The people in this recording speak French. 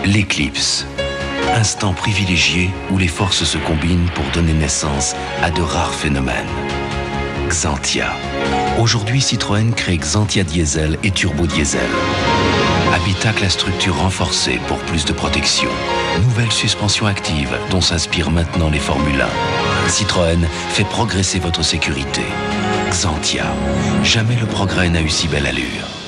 L'éclipse. Instant privilégié où les forces se combinent pour donner naissance à de rares phénomènes. Xantia. Aujourd'hui, Citroën crée Xantia Diesel et Turbo Diesel. Habitacle à structure renforcée pour plus de protection. Nouvelle suspension active dont s'inspirent maintenant les Formule 1. Citroën fait progresser votre sécurité. Xantia. Jamais le progrès n'a eu si belle allure.